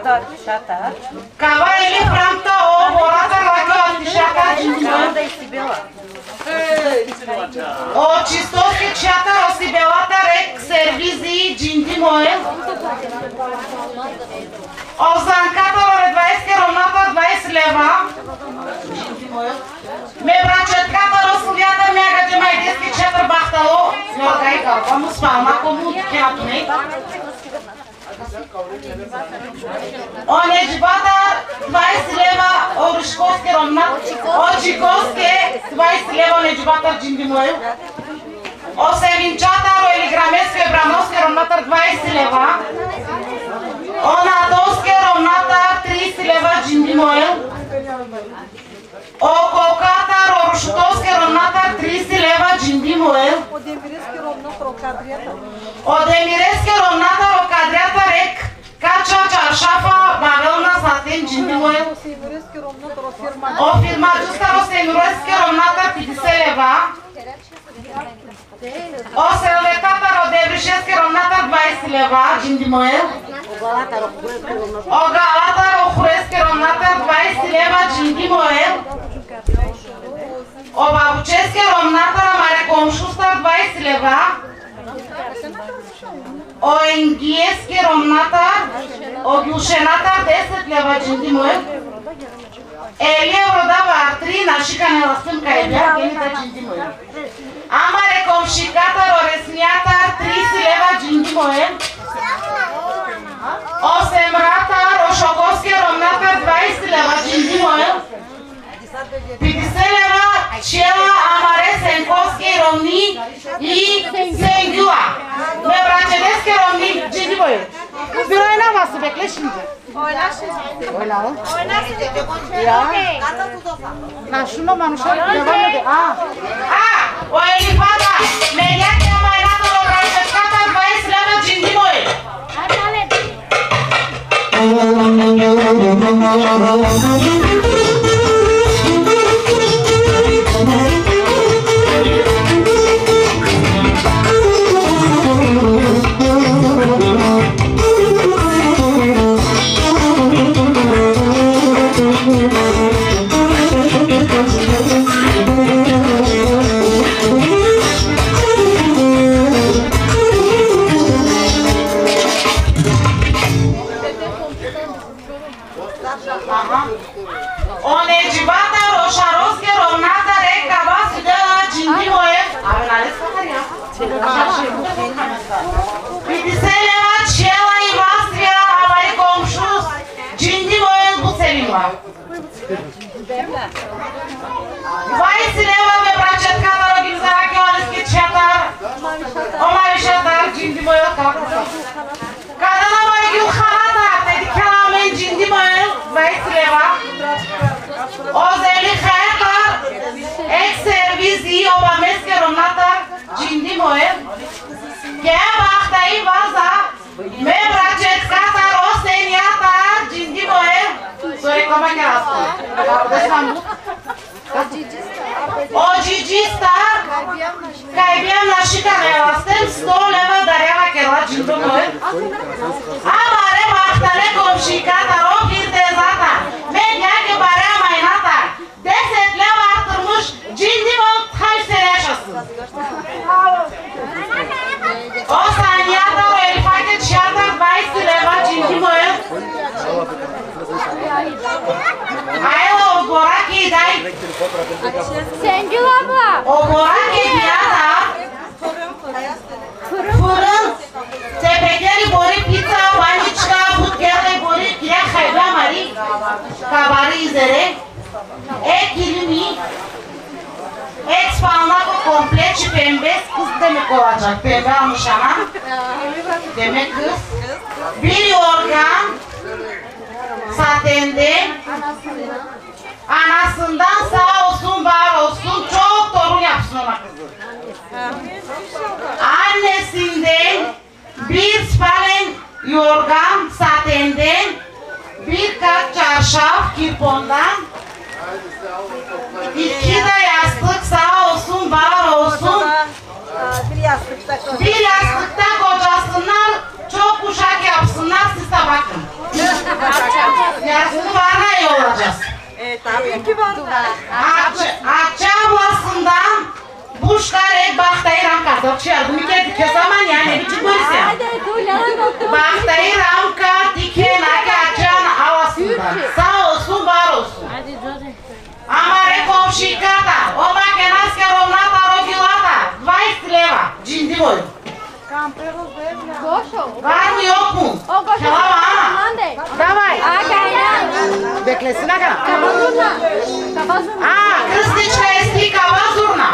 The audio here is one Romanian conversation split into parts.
Cava ele francta o borata radio antishaka jindimoel. O cistoski chata osibelata rek servizii jindimoel. O zankatorore 20 keronata 20 leva. Me bracetkatoră suviată meaga ce mai deschi ceatră bahtalo. Snorgai galva, nu spalma comu cheatunei. O neđibata 20 leva o ruškovske romnat. O čikovske 20 leva o neđibata džindimoju. O sevinčatar o eligrameske bramovske romnatar 20 leva. O natovske romnatar 30 leva džindimoju. O cocatar o ruškovske romnatar 30 leva džindimoju. O demireske romnatar o kadriata rek. Kača čaršafa bavelna satin džindimoju. O firma džuskar o semireske romnatar 50 leva. O selvetatar o debrišeske romnatar 20 leva džindimoju. O galatar o hureske romnatar 20 leva džindimoju. O babučeske romnatar mare komšustar 20 leva. O enghieske romnatar, o ghiușenatar 10 leva džindimoju. Elie rodava artrina și ca ne lăsăm ca ebea genita džindimoju. Amare komšikatar o resniatar 30 leva džindimoju. O semratar o šokovske romnatar 20 leva džindimoju. 50 leva cela amare senkovske romni i sengula. Me bracedeske romni džindimoju. Birojna vas să bekle şimdi. Oynayalım. Ya. Na şunu manuşa devam edelim. O elifada. Medyat yamayladı o bracedeskatar 20 leva džindimoju. O neđibata rošarovske romnata reka vas de la džindimoje. Avem ales Caharia. 50 leva cela i vastria amare komšus džindimoje buțelimla. 20 leva me bracetkata rogilzara ke aleske četar. O mavišatar džindimoje kakasa. Kada la mai gil halata, te dikala men džindimoje 20 leva. O zeli hayatar, ek servizi obameske romnatar džindimoje. Kea bahtai vaza, me bracetkatar o seniatar džindimoje. Să reclama chiar asta. O Gigi Star, kaj bijem naši kanelastem 100 leva darjava kela džindimoje. Amare bahtale komšikata o firdezata, medyake barea mainata, 10 leva târmuș džindimoje hai să reașasın. O saniata o elifake ciata 20 leva džindimoje. Aia o boraki dai. Sengül abla. O boraki diada. Fırın. Tepekleri bori pizza, vaniçka, butgerle bori, ya hayva mari. Kabari izere. Ek ilimi. Ek spalnako komplet și pembe. Kız demek olacak. Pembe almış ama. Demek kız. Bir organ. Satende. Anasından sağ olsun, var olsun, çok torun yapsın ona kızı. Annesinden bir spalen yorgan satenden, birkaç çarşaf kirpondan, 2 de yastık sağ olsun, var olsun. Bir yastıkta kocasınlar, çok kuşak yapsınlar, siz de bakın. Acea vasından Buşkare Bahtayram kazakçılar. Bu ülke dike zaman yani bir çıkmışsın. Bahtayram ka dike nake açan havasından. Sağ olsun, var olsun. Amare komşikata. O makenaske romnata rodilata. 20 leva. Cindi boyu. Var mı yok mu? Çalama ha. Davay. Beklesin aga. Krstička je slika vazurna.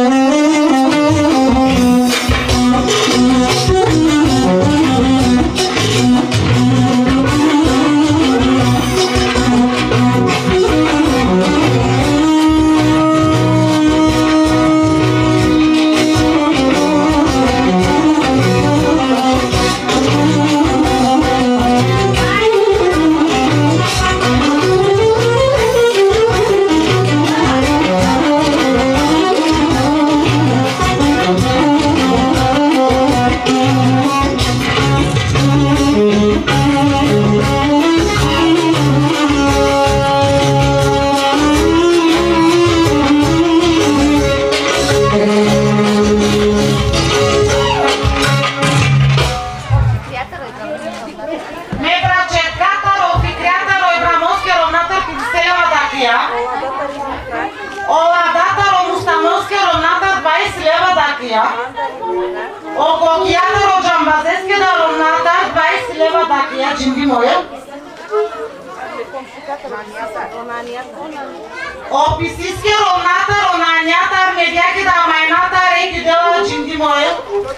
Opisiske ronaniatar, mediaki da mainatar, eki de la cindi moje.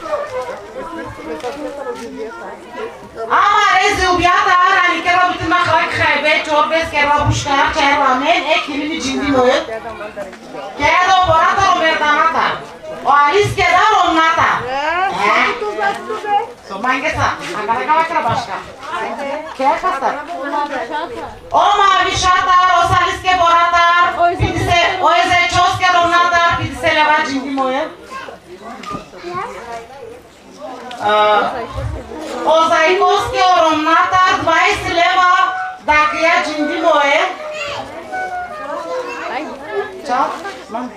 Ama rezi ubiata arani kera bitin makrak khaybe, çorbes kera bushkar, çayra men, ekilini cindi moje. Kera do borata romerdanata. O alis keda ronata. So mangesa, agara kala kera başka. Kera kastar. O mavi şatar, o saliske boratar, o eze çoske ronatar, pidise leva cindi moje. O zajkoske ronatar, 20 leva, dacă ia cindi moje. Ciao, mami.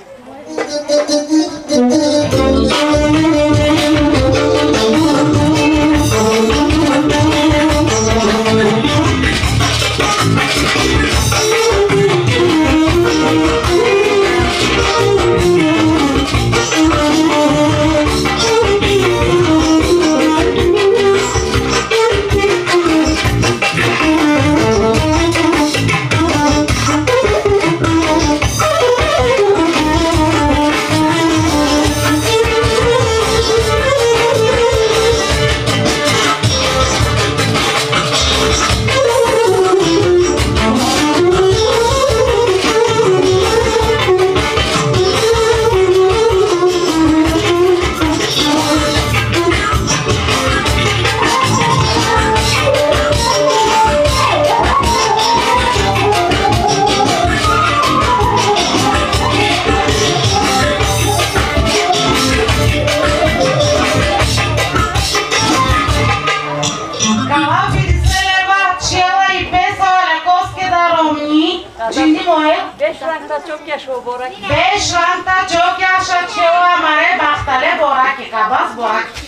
çok yaşa o borak. 5 ranta çok yaşa çeva mare bahtale boraki kabas boraki.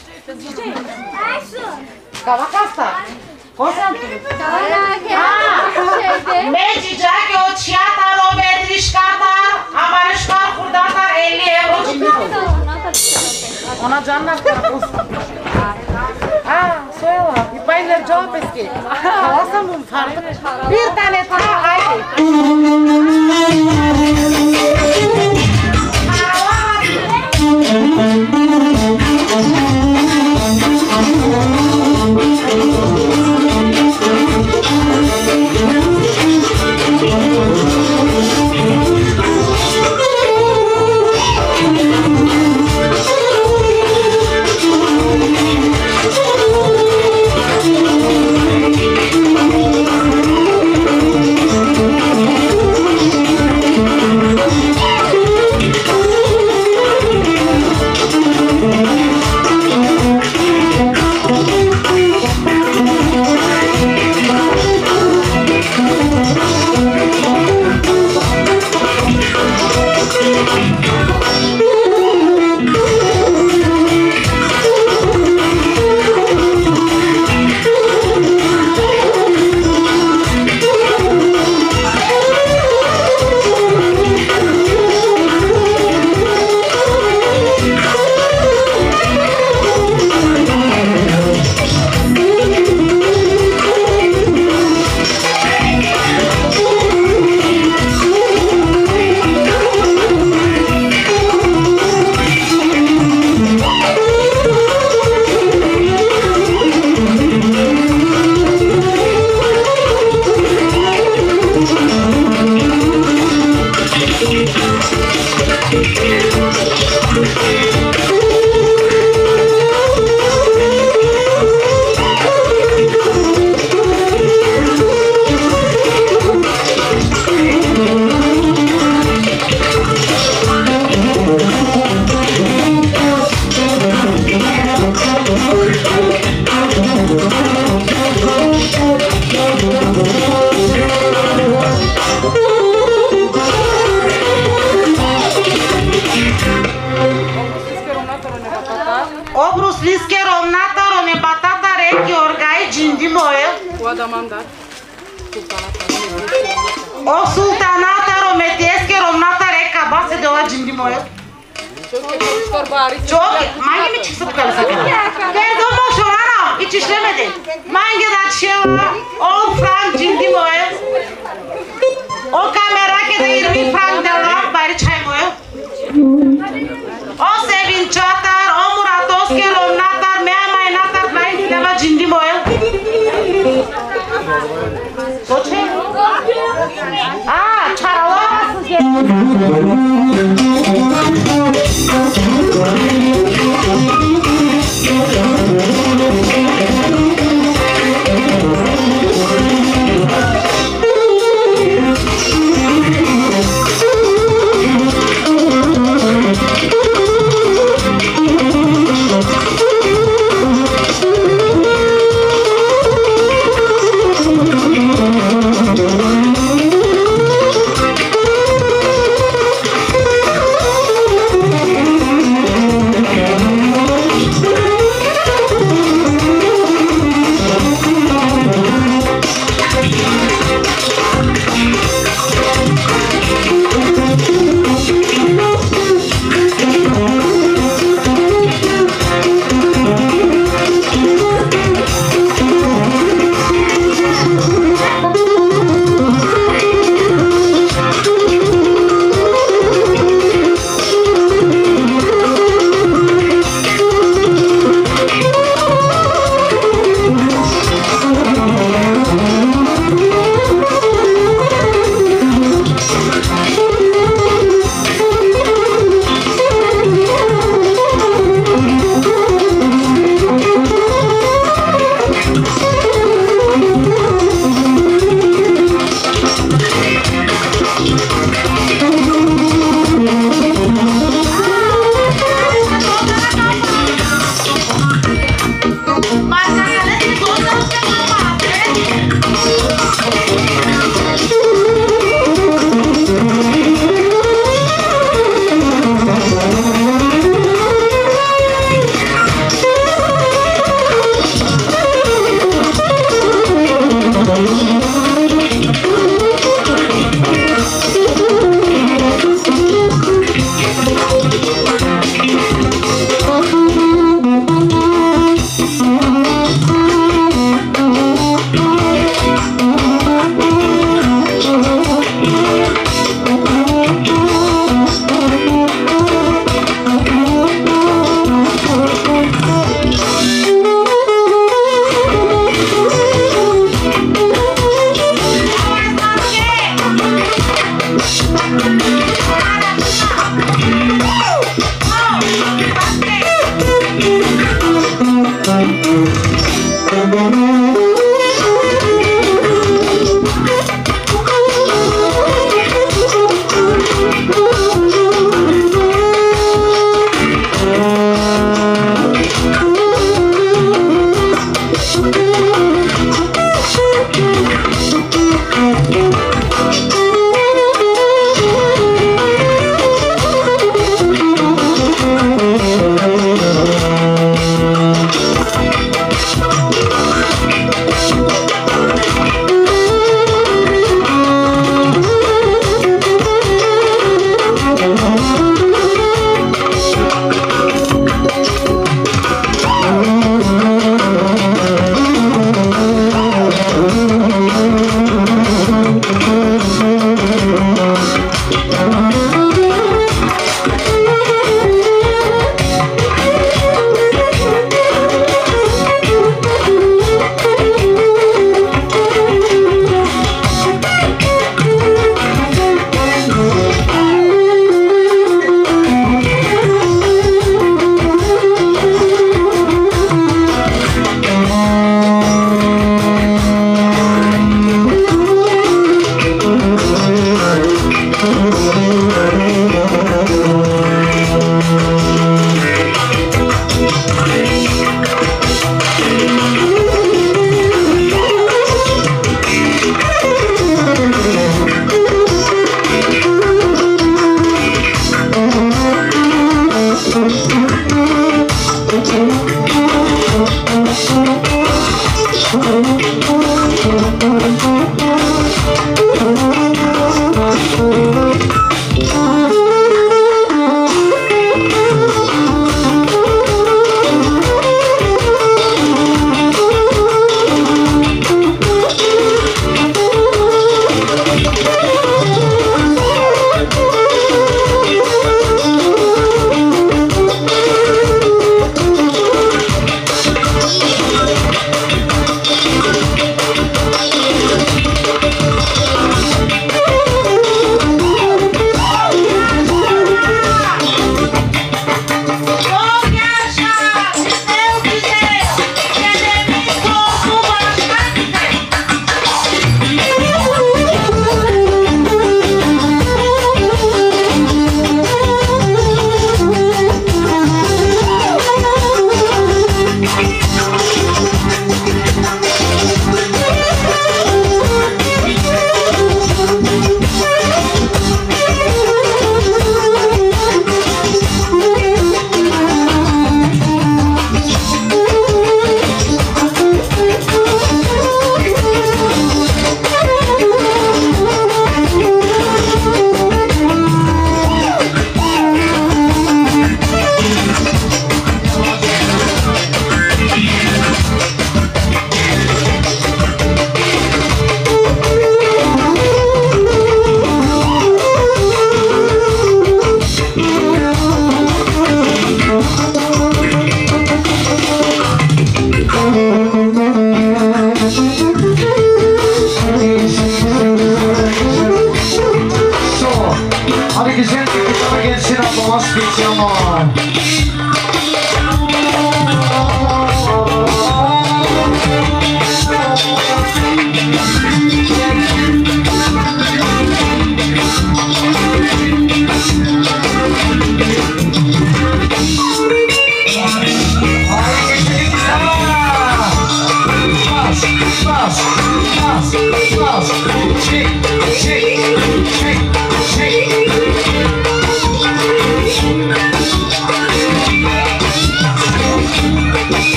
Kava kasta. Kosan tu? Meci jake o çiata robetrişkata amarışkar kurdatar 50 euro cimri. Ona canlar karpuz. Soyala. İpaylar cevap eski. Havasam bunu farklı. Bir tane daha haydi. Obrus liske romnata rone batata reki orgai cindi moje. O adamandat. O sultanata rometieske romnata reka base de o cindi moje. Çok mangi mi çıksa bu kadar sakın. Derdo moşorana hiç işlemedi. Mangi da çeva o frank cindi moje. O kamera ke de 20 frank de la bari çay moje. O sevin çatar o muratoske romnatar mea mai natar mai leva cindi moje. Soçe? Aa çaralasız gel.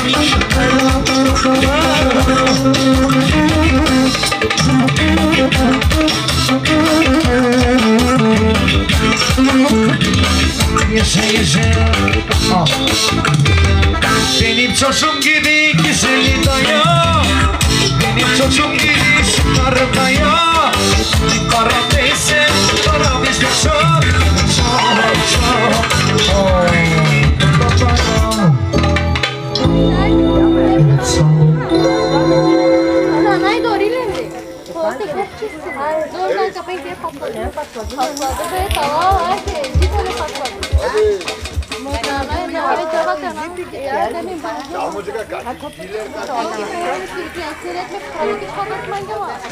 Yaşa benim çocuğum gibi güzeli daya, benim çocuğum gibi şıklarım daya. Para neyse para bizde çok Nanay Doril'indi. Dur ben kapıyı diye patladı. Patladı ve tamam hadi. Bir tane patladı. Nanay devam et cevap tamam. Ya demin bana. Calma de cacá. Seyretmek kaldı bir kapatmayınca var.